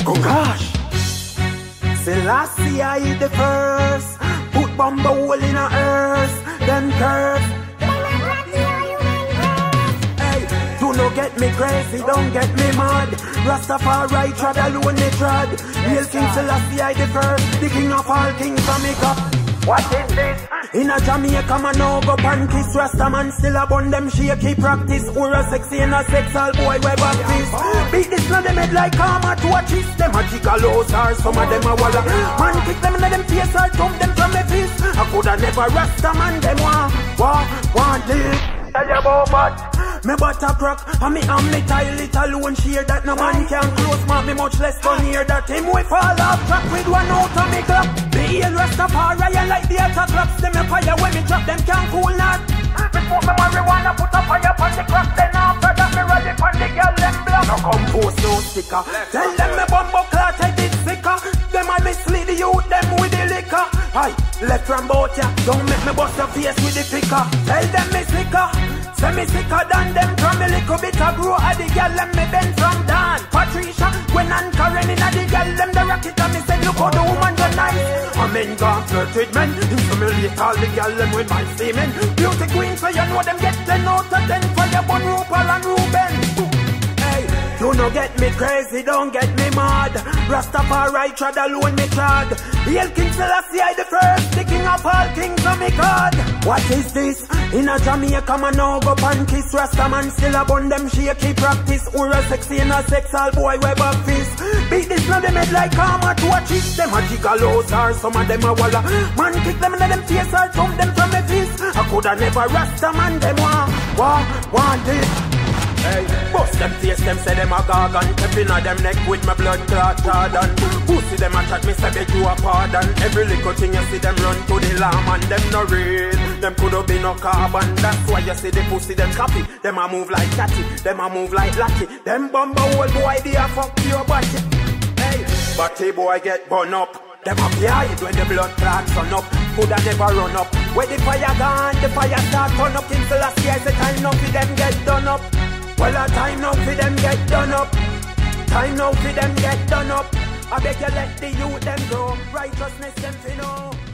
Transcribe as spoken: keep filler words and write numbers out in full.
Oh gosh. Selassie I the first. Put bomb hole in a earth. Then curse. Hey, do not get me crazy, don't get me mad. Rastafari trod alone me trod. Real King Selassie I the first. The king of all kings Jamaica. What is this? In a Jamaica man no go pan kiss. Rasta man still a bun them shaky practice. Or a sexy and a sexual boy we baptist. Beat this na them head like karma to a cheese. Them a gigalos or some of them a walla. Man kick them in them face or thump them from me face. I coulda never Rasta man them want, want, want live. Tell you about what? Me butter crack, and me and me tile it alone. Share that no man can close, man, me much less fun here. That him we fall off track with one out of me clock. Be in Rastafari, I like the attack clocks. Them a fire when me drop, them can't cool not. Me smoke me marijuana, put a fire on the crack. Then after that me rally on the girl, them block. No compose, no sticker. Tell them me bumbo clot, I did sicker. Them I mislead the youth, them with the liquor. Aye, left from both ya, don't make me bust your face with the picker. Tell them me sicker. Say me sicker than them from a little bit of grow at the girl and me bend from Dan. Patricia, Gwen and Karen in a the girl them the rocket and me said look how the woman the nice. A men gone flirt with men, humiliate all the girl them with my semen. Beauty queen so you know them get ten out of ten for your bun Rupal and Ruben. You no get me crazy, don't get me mad. Rastafari trod alone me trod. Hail King Selassie I the first, the king of all kings of me God. What is this? In a Jamaica man no go pan kiss. Rasta man still a bun them shaky practice. Or a sexy and a sexual boy we baptist. Beat this now them head like karma to a cheese. Them a gigalos or some of them a walla. Man kick them in them face or thump them from me face. I coulda never Rasta man them want, want, want this. Hey, bust them face, them say them a gargan. Tep inna them neck with my blood clot Jordan. Pussy them a chat, me say beg you a pardon. Every little thing you see them run to the lamb and them no real. Them coulda be no carbon. That's why you see the pussy them copy. Them a move like catty, them a move like latty. Them bumbo old boy they a fuck your body. Hey, body boy get burn up. Them up hide when the blood clots run up. Coulda never run up. Where the fire gone, the fire start turn up. King Selassie I say time now for them get done up. Well, a time now for them get done up. Time now for them get done up. I beg you let the youth them grow. Righteousness them to know.